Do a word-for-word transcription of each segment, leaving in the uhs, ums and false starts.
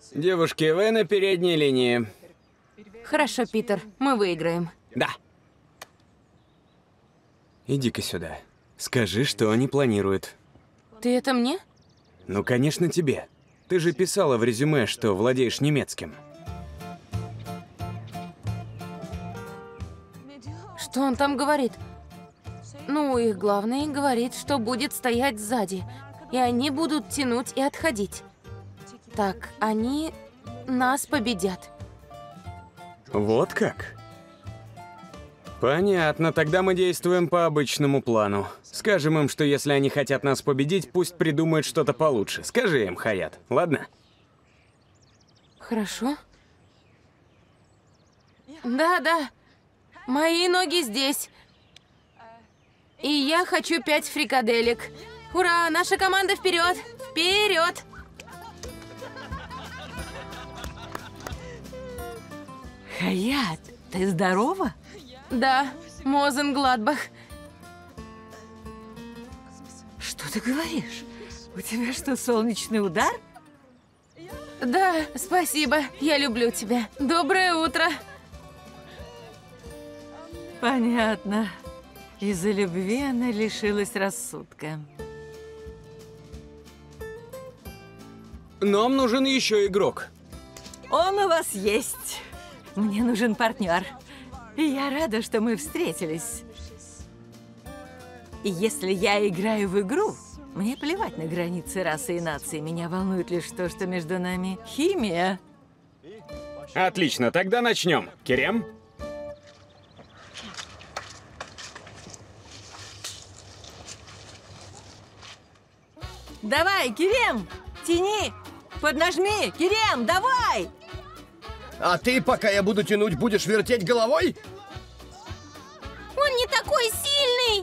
Девушки, вы на передней линии. Хорошо, Питер, мы выиграем. Да. Иди-ка сюда. Скажи, что они планируют. Ты это мне? Ну, конечно, тебе. Ты же писала в резюме, что владеешь немецким. Что он там говорит? Ну, их главный говорит, что будет стоять сзади. И они будут тянуть и отходить. Так, они нас победят. Вот как? Понятно, тогда мы действуем по обычному плану. Скажем им, что если они хотят нас победить, пусть придумают что-то получше. Скажи им, Хаят, ладно? Хорошо. Да, да. Мои ноги здесь. И я хочу пять фрикаделек. Ура, наша команда вперед! Вперед! Хаят, ты здорова? Да, Мозенгладбах. Что ты говоришь? У тебя что, солнечный удар? Да, спасибо. Я люблю тебя. Доброе утро. Понятно. Из-за любви она лишилась рассудка. Нам нужен еще игрок. Он у вас есть. Мне нужен партнер. И я рада, что мы встретились. И если я играю в игру, мне плевать на границы расы и нации. Меня волнует лишь то, что между нами химия. Отлично, тогда начнем. Керем? Давай, Керем, тяни! Поднажми! Керем, давай! А ты, пока я буду тянуть, будешь вертеть головой? Он не такой сильный!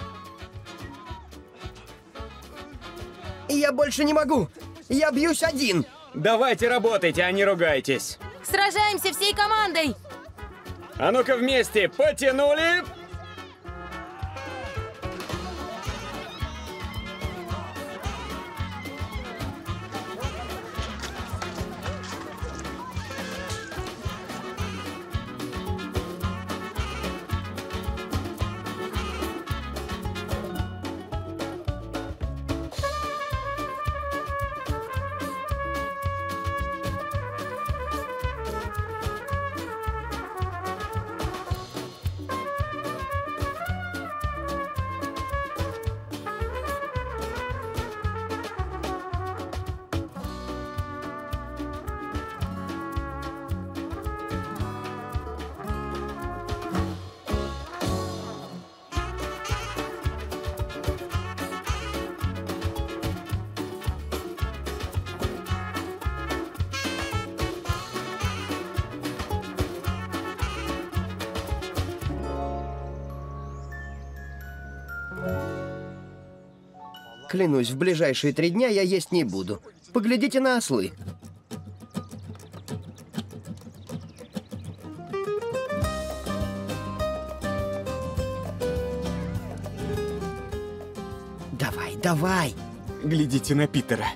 Я больше не могу. Я бьюсь один. Давайте работайте, а не ругайтесь. Сражаемся всей командой! А ну-ка вместе, потянули! Клянусь, в ближайшие три дня я есть не буду. Поглядите на ослы. Давай, давай. Глядите на Питера.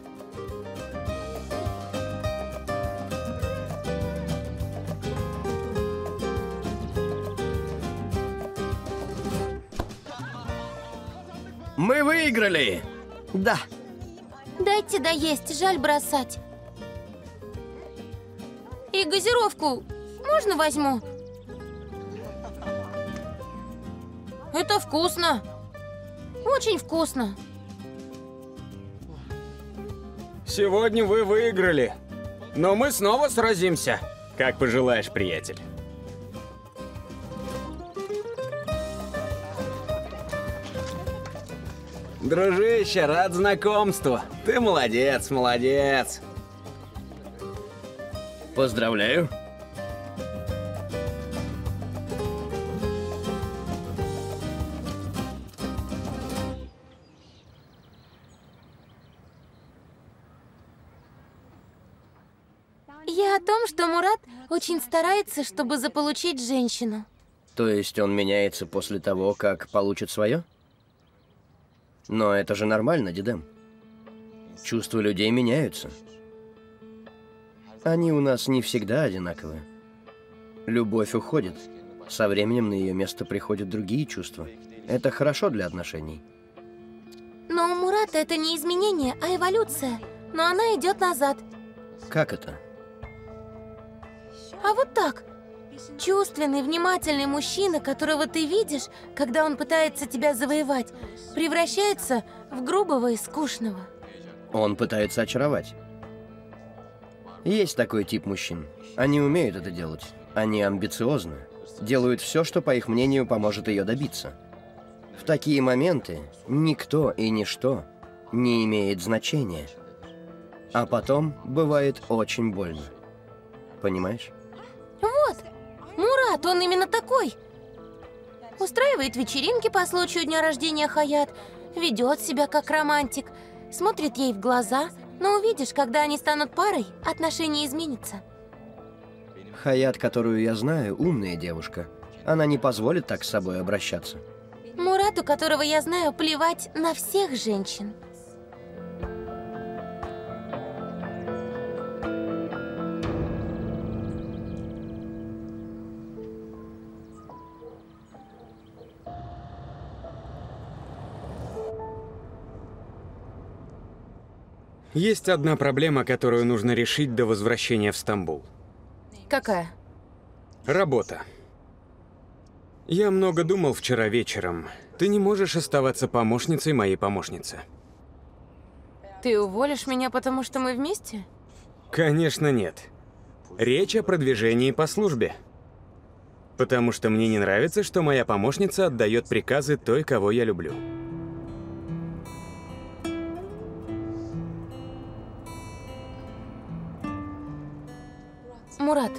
Мы выиграли! Да. Дайте доесть, жаль бросать. И газировку можно возьму? Это вкусно. Очень вкусно. Сегодня вы выиграли. Но мы снова сразимся. Как пожелаешь, приятель. Дружище, рад знакомству. Ты молодец, молодец. Поздравляю. Я о том, что Мурат очень старается, чтобы заполучить женщину. То есть он меняется после того, как получит свое? Но это же нормально, Дидем. Чувства людей меняются. Они у нас не всегда одинаковые. Любовь уходит. Со временем на ее место приходят другие чувства. Это хорошо для отношений. Но у Мурата это не изменение, а эволюция. Но она идет назад. Как это? А вот так. Чувственный, внимательный мужчина, которого ты видишь, когда он пытается тебя завоевать, превращается в грубого и скучного. Он пытается очаровать. Есть такой тип мужчин. Они умеют это делать. Они амбициозны. Делают все, что, по их мнению, поможет ее добиться. В такие моменты никто и ничто не имеет значения. А потом бывает очень больно. Понимаешь? Вот, Мурат, он именно такой. Устраивает вечеринки по случаю дня рождения Хаят, ведет себя как романтик, смотрит ей в глаза, но увидишь, когда они станут парой, отношения изменятся. Хаят, которую я знаю, умная девушка. Она не позволит так с собой обращаться. Мурату, которого я знаю, плевать на всех женщин. Есть одна проблема, которую нужно решить до возвращения в Стамбул. Какая? Работа. Я много думал вчера вечером. Ты не можешь оставаться помощницей моей помощницы. Ты уволишь меня, потому что мы вместе? Конечно, нет. Речь о продвижении по службе. Потому что мне не нравится, что моя помощница отдает приказы той, кого я люблю. Мурат,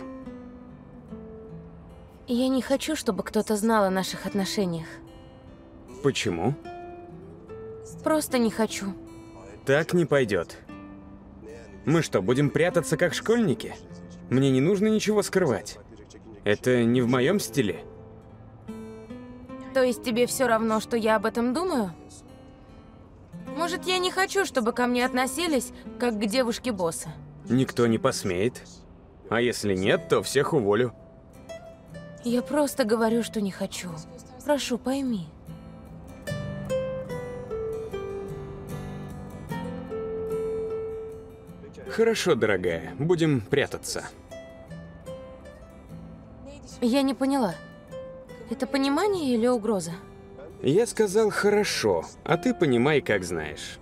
я не хочу, чтобы кто-то знал о наших отношениях. Почему? Просто не хочу. Так не пойдет. Мы что, будем прятаться как школьники? Мне не нужно ничего скрывать. Это не в моем стиле. То есть тебе все равно, что я об этом думаю? Может, я не хочу, чтобы ко мне относились, как к девушке босса? Никто не посмеет. А если нет, то всех уволю. Я просто говорю, что не хочу. Прошу, пойми. Хорошо, дорогая, будем прятаться. Я не поняла. Это понимание или угроза? Я сказал хорошо, а ты понимай, как знаешь.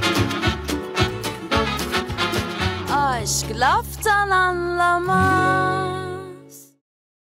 Aşk laftan anlamaz.